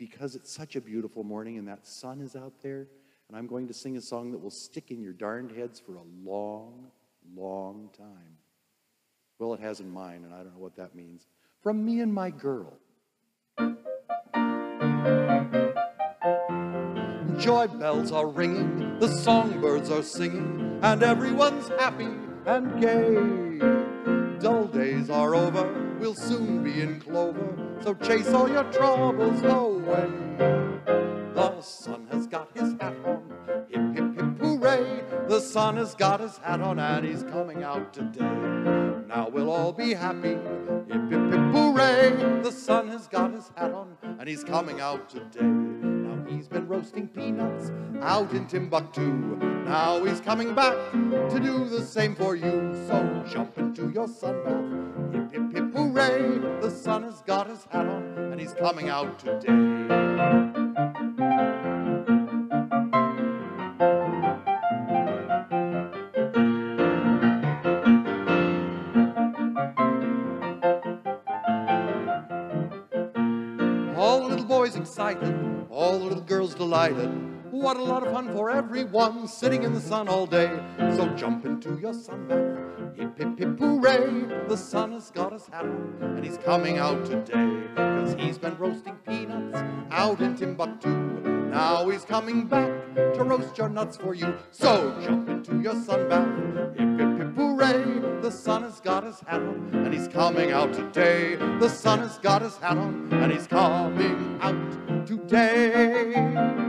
because it's such a beautiful morning and that sun is out there, and I'm going to sing a song that will stick in your darned heads for a long, long time. Well, it has in mine, and I don't know what that means. From me and my girl. Joy bells are ringing, the songbirds are singing, and everyone's happy and gay. Dull days are over, we'll soon be in clover, so chase all your troubles away. The sun has got his hat on, hip, hip, hip, hooray. The sun has got his hat on and he's coming out today. Now we'll all be happy, hip, hip, hip, hooray. The sun has got his hat on and he's coming out today. Now he's been roasting peanuts out in Timbuktu. Now he's coming back to do the same for you. So jump into your sunbath, hip, hip, hip, hooray. The sun has got his hat on and he's coming out today. All the little boys excited, all the little girls delighted. What a lot of fun for everyone, sitting in the sun all day. So jump into your sunbath, hip, hip, hip, hooray. The sun has got his hat on, and he's coming out today. 'Cause he's been roasting peanuts out in Timbuktu. Now he's coming back to roast your nuts for you. So jump into your sunbath, hip, hip, hip, hooray. The sun has got his hat on, and he's coming out today. The sun has got his hat on, and he's coming out today.